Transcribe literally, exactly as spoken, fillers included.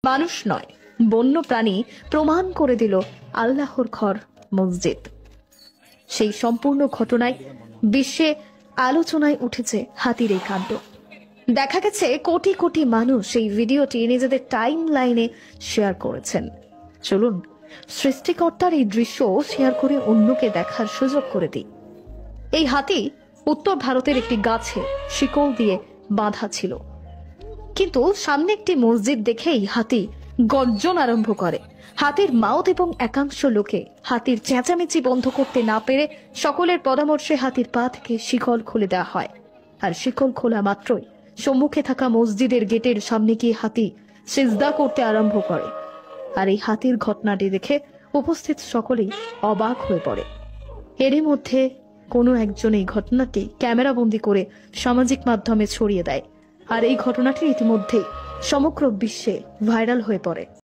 মানুষ নয় বন্য প্রাণী প্রমাণ করে দিল আল্লাহর ঘর মসজিদ। সেই সম্পূর্ণ ঘটনায় বিশ্বে আলোচনায় উঠেছে হাতির এই কাণ্ড। দেখা গেছে কোটি কোটি মানুষ এই ভিডিওটি নিজেদের টাইম লাইনে শেয়ার করেছেন। চলুন সৃষ্টিকর্তার এই দৃশ্য শেয়ার করে অন্যকে দেখার সুযোগ করে দিই। এই হাতি উত্তর ভারতের একটি গাছে শিকল দিয়ে বাঁধা ছিল, কিন্তু সামনে একটি মসজিদ দেখেই হাতি গর্জন আরম্ভ করে। হাতির মাউত এবং একাংশ লোকে হাতির চেঁচামেচি বন্ধ করতে না পেরে সকলের পরামর্শে হাতির পা থেকে শিকল খুলে দেওয়া হয়। আর শিকল খোলা মাত্রই সম্মুখে থাকা মসজিদের গেটের সামনে গিয়ে হাতি সিজদা করতে আরম্ভ করে। আর এই হাতির ঘটনাটি দেখে উপস্থিত সকলেই অবাক হয়ে পড়ে। এরই মধ্যে কোনো একজন এই ঘটনাটি ক্যামেরাবন্দি করে সামাজিক মাধ্যমে ছড়িয়ে দেয়, আর এই ঘটনাটি ইতিমধ্যেই সমগ্র বিশ্বে ভাইরাল হয়ে পড়ে।